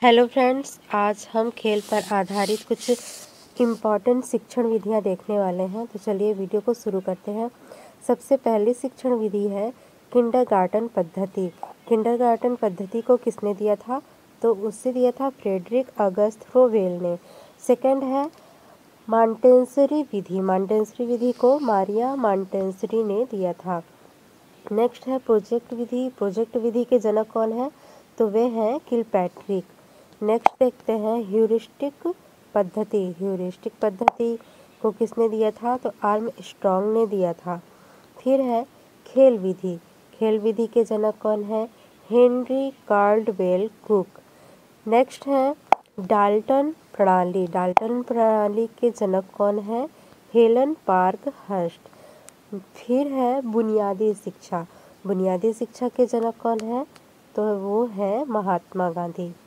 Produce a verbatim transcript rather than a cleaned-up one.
Hello friends, आज हम खेल पर आधारित कुछ इम्पॉर्टेंट शिक्षण विधियां देखने वाले हैं। तो चलिए वीडियो को शुरू करते हैं। सबसे पहली शिक्षण विधि है किंडरगार्टन पद्धति। किंडरगार्टन पद्धति को किसने दिया था? तो उससे दिया था फ्रेडरिक अगस्त रोवेल ने। सेकंड है मॉन्टेसरी विधि। मॉन्टेसरी विधि को मारिया मॉन्टेसरी ने दिया था। नेक्स्ट है प्रोजेक्ट विधि। प्रोजेक्ट विधि के जनक कौन है? तो वे हैं किलपैट्रिक। नेक्स्ट देखते हैं ह्यूरिस्टिक पद्धति। ह्यूरिस्टिक पद्धति को किसने दिया था? तो आर्म स्ट्रॉन्ग ने दिया था। फिर है खेल विधि। खेल विधि के जनक कौन है? Henry Caldwell Cook. नेक्स्ट है डाल्टन प्रणाली। डाल्टन प्रणाली के जनक कौन है? Helen Parkhurst. फिर है बुनियादी शिक्षा। बुनियादी शिक्षा के जनक कौन है? तो वो है महात्मा गांधी।